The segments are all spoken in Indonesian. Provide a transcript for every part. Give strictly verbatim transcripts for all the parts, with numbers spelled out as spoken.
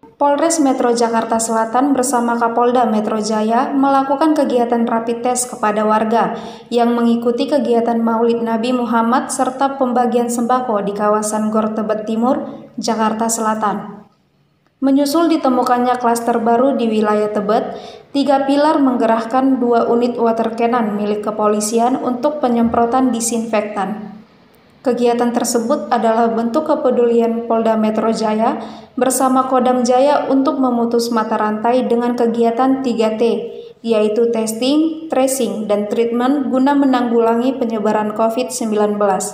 Polres Metro Jakarta Selatan bersama Kapolda Metro Jaya melakukan kegiatan rapid test kepada warga yang mengikuti kegiatan Maulid Nabi Muhammad serta pembagian sembako di kawasan Gor Tebet Timur, Jakarta Selatan. Menyusul ditemukannya klaster baru di wilayah Tebet, tiga pilar menggerahkan dua unit water cannon milik kepolisian untuk penyemprotan disinfektan. Kegiatan tersebut adalah bentuk kepedulian Polda Metro Jaya bersama Kodam Jaya untuk memutus mata rantai dengan kegiatan tiga T, yaitu testing, tracing, dan treatment guna menanggulangi penyebaran covid sembilan belas.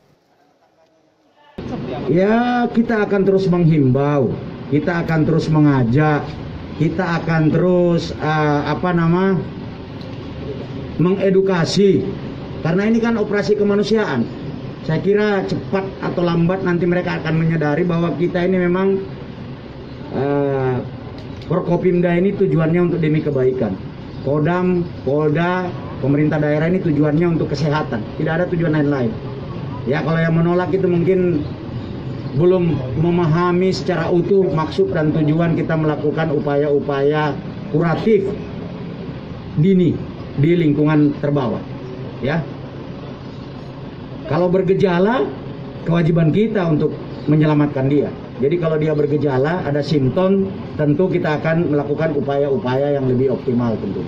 Ya, kita akan terus menghimbau, kita akan terus mengajak, kita akan terus uh, apa nama mengedukasi, karena ini kan operasi kemanusiaan. Saya kira cepat atau lambat nanti mereka akan menyadari bahwa kita ini memang uh, Forkopimda ini tujuannya untuk demi kebaikan. Kodam, Polda, pemerintah daerah ini tujuannya untuk kesehatan. Tidak ada tujuan lain-lain. Ya, kalau yang menolak itu mungkin belum memahami secara utuh maksud dan tujuan kita melakukan upaya-upaya kuratif dini di lingkungan terbawah. Ya. Kalau bergejala, kewajiban kita untuk menyelamatkan dia. Jadi kalau dia bergejala, ada simptom, tentu kita akan melakukan upaya-upaya yang lebih optimal tentunya.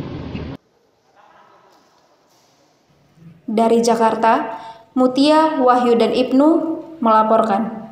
Dari Jakarta, Mutia, Wahyu, dan Ibnu melaporkan.